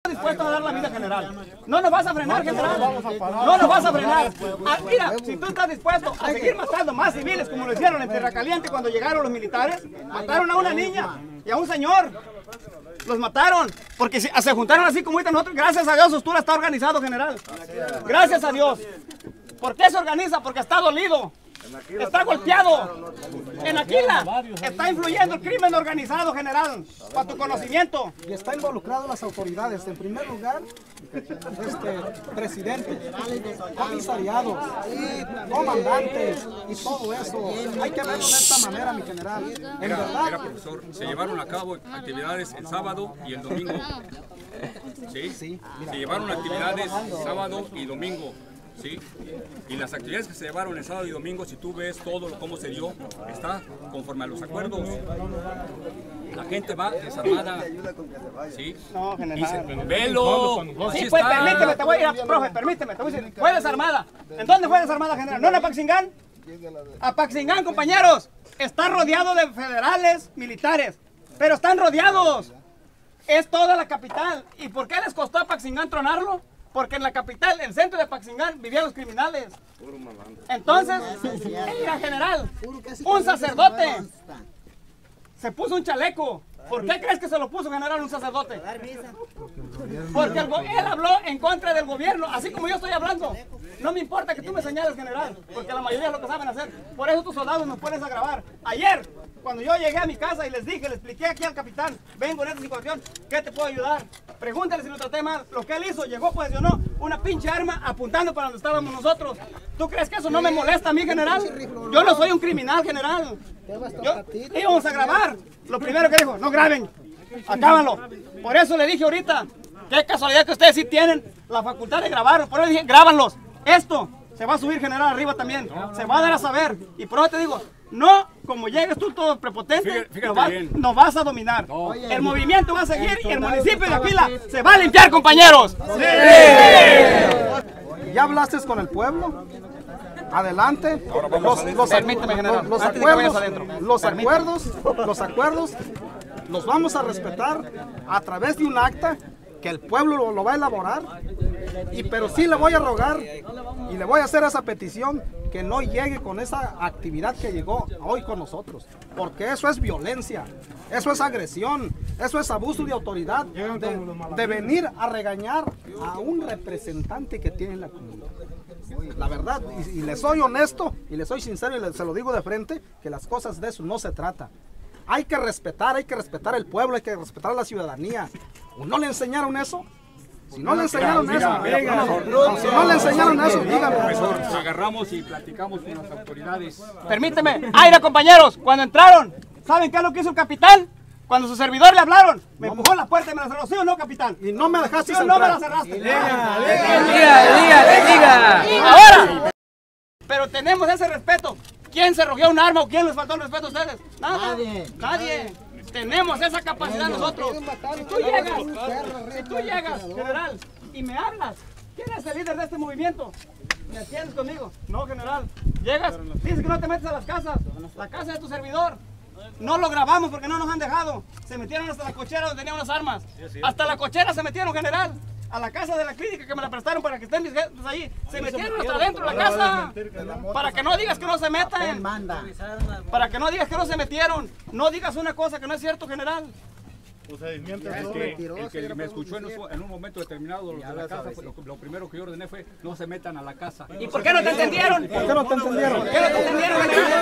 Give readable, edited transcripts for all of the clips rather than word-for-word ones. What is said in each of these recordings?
dispuesto a dar la vida, general. No nos vas a frenar, general. No nos vas a frenar. Mira, si tú estás dispuesto a seguir matando más civiles como lo hicieron en Tierra Caliente cuando llegaron los militares, mataron a una niña y a un señor. Los mataron porque se juntaron así como ahorita nosotros. Gracias a Dios, Ostura está organizado, general. Gracias a Dios. ¿Por qué se organiza? Porque está dolido. Está golpeado. En Aquila está influyendo el crimen organizado, general, para tu conocimiento. Y está involucrado las autoridades. En primer lugar, presidentes, comisariados, comandantes y todo eso. Hay que verlo de esta manera, mi general. En verdad. Mira, profesor, se llevaron a cabo actividades el sábado y el domingo. ¿Sí? Se llevaron actividades sábado y domingo. ¿Sí? Y las actividades que se llevaron el sábado y domingo, si tú ves todo cómo se dio, está conforme a los acuerdos. La gente va desarmada. ¿Sí? No, general. ¡Velo! Sí, pues permíteme, te voy a ir, profe, permíteme, te voy a decir, fue desarmada. ¿En dónde fue desarmada, general? ¿No en Apaxingán? Apaxingán, compañeros, está rodeado de federales militares, pero están rodeados. Es toda la capital. ¿Y por qué les costó a Apaxingán tronarlo? Porque en la capital, el centro de Apaxingán, vivían los criminales. Entonces, mira, general, un sacerdote se puso un chaleco. ¿Por qué crees que se lo puso, general, un sacerdote? Porque él habló en contra del gobierno, así como yo estoy hablando. No me importa que tú me señales, general, porque la mayoría es lo que saben hacer. Por eso tus soldados nos pones a grabar. Ayer, cuando yo llegué a mi casa y les dije, le expliqué aquí al capitán, vengo en esta situación, ¿qué te puedo ayudar? Pregúntale si lo traté mal. Lo que él hizo, llegó, posicionó una pinche arma apuntando para donde estábamos nosotros. ¿Tú crees que eso no me molesta a mí, general? Yo no soy un criminal, general. Íbamos a grabar. Lo primero que dijo, no graben, acábanlo. Por eso le dije ahorita, qué casualidad que ustedes sí tienen la facultad de grabar. Por eso dije, grábanlos. Esto se va a subir, general, arriba también. Se va a dar a saber. Y por eso te digo, no, como llegues tú todo prepotente, nos vas a dominar. El movimiento va a seguir y el municipio de Aquila se va a limpiar, compañeros. Sí. ¿Ya hablaste con el pueblo? Adelante. Los acuerdos los vamos a respetar a través de un acta que el pueblo lo va a elaborar, pero sí le voy a rogar y le voy a hacer esa petición que no llegue con esa actividad que llegó hoy con nosotros, porque eso es violencia, eso es agresión, eso es abuso de autoridad, de venir a regañar a un representante que tiene la comunidad. La verdad, y le soy honesto y le soy sincero y se lo digo de frente, que las cosas de eso no se trata. Hay que respetar el pueblo, hay que respetar a la ciudadanía. ¿No le enseñaron eso? Si no le enseñaron eso, díganme. Profesor, agarramos y platicamos con las autoridades. Permíteme, aire, compañeros, cuando entraron, ¿saben qué es lo que hizo el capitán? Cuando su servidor le hablaron, me empujó la puerta y me la cerró, ¿sí o no, capitán? Y no me dejaste entrar. No me la cerraste. Diga. Ahora, pero tenemos ese respeto. ¿Quién se rodeó un arma o quién les faltó el respeto a ustedes? Nadie. Tenemos esa capacidad nosotros. Si tú llegas, general, y me hablas, ¿quién es el líder de este movimiento? ¿Me entiendes conmigo? No, general. Llegas, dices que no te metes a las casas, la casa de tu servidor. No lo grabamos porque no nos han dejado. Se metieron hasta la cochera donde tenían las armas. Hasta la cochera se metieron, general. A la casa de la clínica que me la prestaron para que estén mis jefes ahí. Se metieron hasta adentro de la casa. Para que no digas que no se metan. Para que no digas que no se metieron. No digas una cosa que no es cierto, general. El que me escuchó en un momento determinado los de la casa, lo primero que yo ordené fue no se metan a la casa. ¿Y por qué no te entendieron? ¿Por qué no te entendieron? ¿Por qué no te entendieron,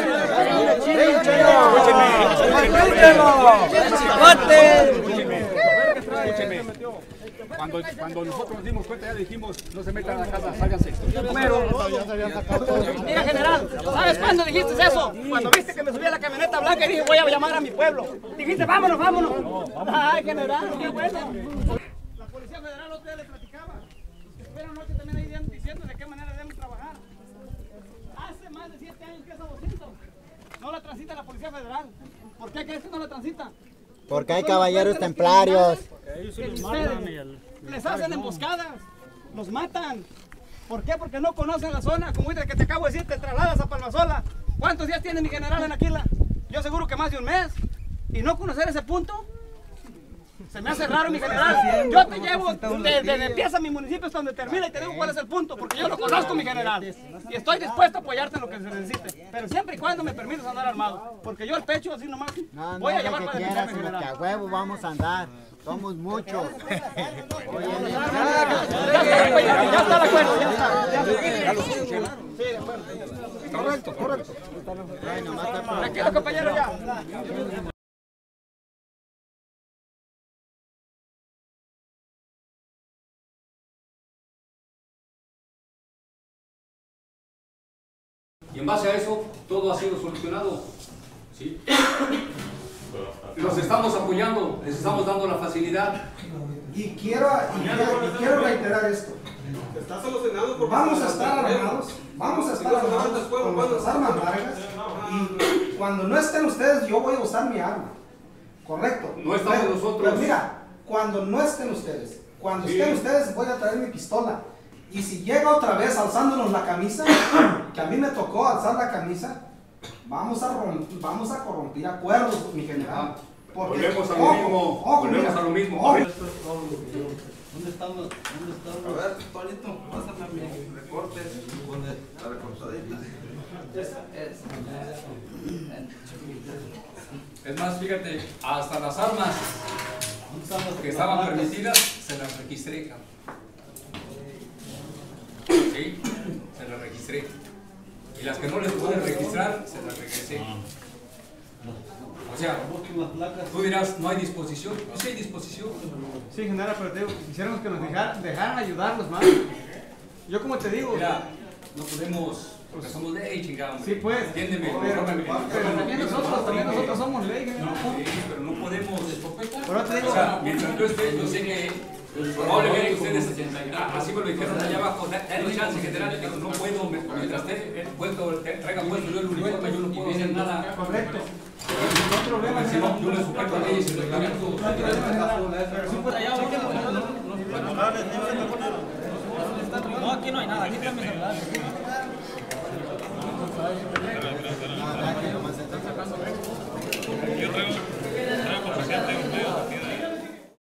Escúcheme. Cuando nosotros nos dimos cuenta ya dijimos no se metan a la casa, sálganse. Mira, general, ¿sabes cuándo dijiste eso? Cuando viste que me subí a la camioneta blanca y dije voy a llamar a mi pueblo. Dijiste vámonos. Ay, general, qué bueno. La Policía Federal otro día le platicaba. Estuvieron anoche también ahí diciendo de qué manera debemos trabajar. Hace más de 7 años que esa bocina no la transita la Policía Federal. ¿Por qué crees que no la transita? Porque hay caballeros templarios. Les hacen emboscadas, los matan. ¿Por qué? Porque no conocen la zona. Como dice que te acabo de decir, te trasladas a Palmasola. ¿Cuántos días tiene mi general en Aquila? Yo seguro que más de un mes. ¿Y no conocer ese punto? Se me hace raro, mi general. Yo te llevo desde empieza mi municipio hasta donde termina y te digo cuál es el punto, porque yo lo conozco, mi general. Y estoy dispuesto a apoyarte en lo que se necesite. Pero siempre y cuando me permitas andar armado. Porque yo el pecho así nomás voy a llevar para defenderme, general. Que a huevo vamos a andar. Somos muchos. Ya está de acuerdo, ya está. Sí, de acuerdo. Correcto, correcto. Tranquilo, compañero, ya. Y en base a eso, todo ha sido solucionado. ¿Sí? Los estamos apoyando, les estamos dando la facilidad. Y quiero reiterar esto. Está solucionado porque Vamos a estar armados con nuestras armas largas y cuando no estén ustedes yo voy a usar mi arma. Correcto. No estamos nosotros. Pero mira, cuando no estén ustedes, cuando estén ustedes voy a traer mi pistola. Y si llega otra vez alzándonos la camisa, que a mí me tocó alzar la camisa, vamos a corromper acuerdos, mi general. Porque, Volvemos a lo mismo. Volvemos a lo mismo. ¿Dónde estamos? A ver, Tonito, pásame mi recorte con la recortadita. Es más, fíjate, hasta las armas que estaban permitidas, se las registré. ¿Sí? Se las registré. Y las que no les pude registrar, se las regresé. O sea, tú dirás, no hay disposición. No, sí hay disposición. Sí, general, pero te digo, quisiéramos que nos dejaran ayudarlos más. Yo como te digo... Mira, no podemos, porque somos ley, chingado. Sí, pues. Entiéndeme. Pero también nosotros somos ley, general. Sí, pero no podemos. Pero te digo... O sea, mientras yo esté, yo sé que probablemente ustedes, así me lo dijeron allá abajo, dale chance, general. Digo, no puedo, mientras traiga puesto yo el uniforme, yo no puedo hacer nada. Correcto. No problema, si no, yo le sujeto a leyes y reglamentos. No, aquí no hay nada, aquí está mi celular. Yo traigo paquete.